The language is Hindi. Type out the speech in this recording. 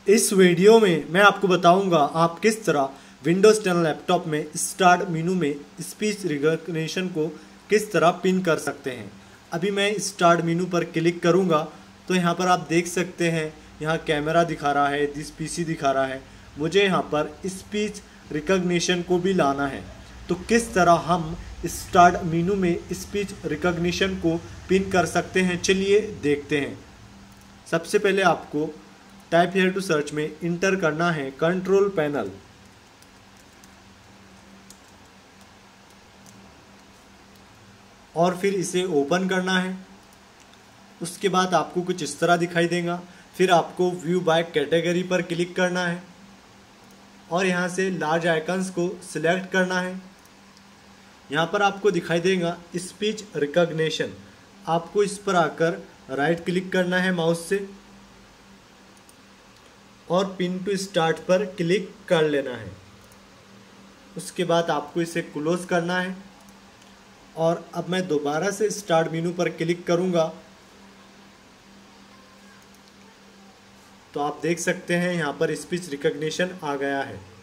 इस वीडियो में मैं आपको बताऊंगा आप किस तरह विंडोज़ 10 लैपटॉप में स्टार्ट मेनू में स्पीच रिकॉग्निशन को किस तरह पिन कर सकते हैं। अभी मैं स्टार्ट मेनू पर क्लिक करूंगा तो यहाँ पर आप देख सकते हैं, यहाँ कैमरा दिखा रहा है, दिस पीसी दिखा रहा है। मुझे यहाँ पर स्पीच रिकॉग्निशन को भी लाना है। तो किस तरह हम स्टार्ट मेनू में स्पीच रिकॉग्निशन को पिन कर सकते हैं, चलिए देखते हैं। सबसे पहले आपको टाइप हियर टू सर्च में इंटर करना है कंट्रोल पैनल। और फिर इसे ओपन करना है। उसके बाद आपको कुछ इस तरह दिखाई देगा। फिर आपको व्यू बाय कैटेगरी पर क्लिक करना है और यहाँ से लार्ज आइकन्स को सिलेक्ट करना है। यहाँ पर आपको दिखाई देगा स्पीच रिकॉग्निशन। आपको इस पर आकर राइट क्लिक करना है माउस से और पिन टू स्टार्ट पर क्लिक कर लेना है। उसके बाद आपको इसे क्लोज करना है और अब मैं दोबारा से स्टार्ट मेनू पर क्लिक करूंगा तो आप देख सकते हैं यहाँ पर स्पीच रिकॉग्निशन आ गया है।